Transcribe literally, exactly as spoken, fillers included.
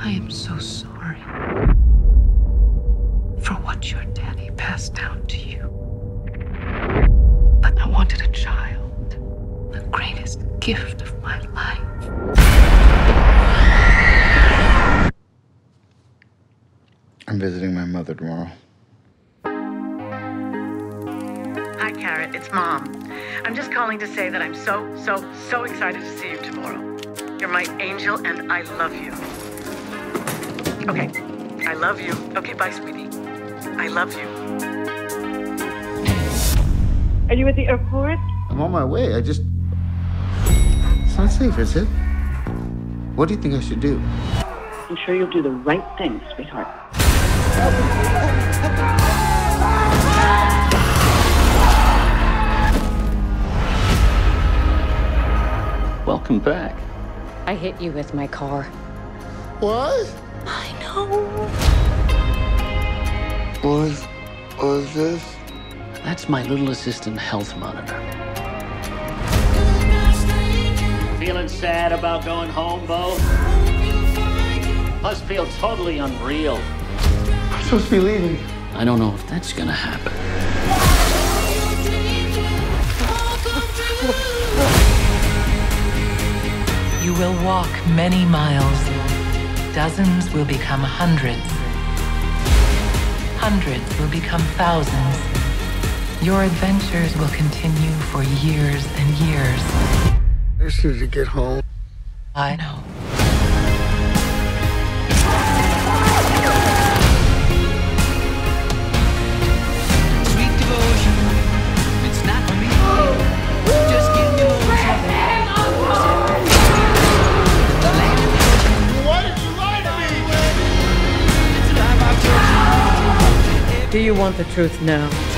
I am so sorry for what your daddy passed down to you. But I wanted a child, the greatest gift of my life. I'm visiting my mother tomorrow. Hi, Carrot. It's Mom. I'm just calling to say that I'm so, so, so excited to see you tomorrow. You're my angel, and I love you. Okay. I love you. Okay, bye, sweetie. I love you. Are you at the airport? I'm on my way. I just... It's not safe, is it? What do you think I should do? I'm sure you'll do the right thing, sweetheart. Welcome back. I hit you with my car. What? I know. What is, what is this? That's my little assistant health monitor. Feeling sad about going home, Bo? Must feel totally unreal. I'm supposed to be leaving. I don't know if that's gonna happen. You will walk many miles. Dozens will become hundreds. Hundreds will become thousands. Your adventures will continue for years and years. I just need to get home. I know. Sweet devotion, it's not for me. Just give me motion. Why did you lie to me? Do you want the truth now?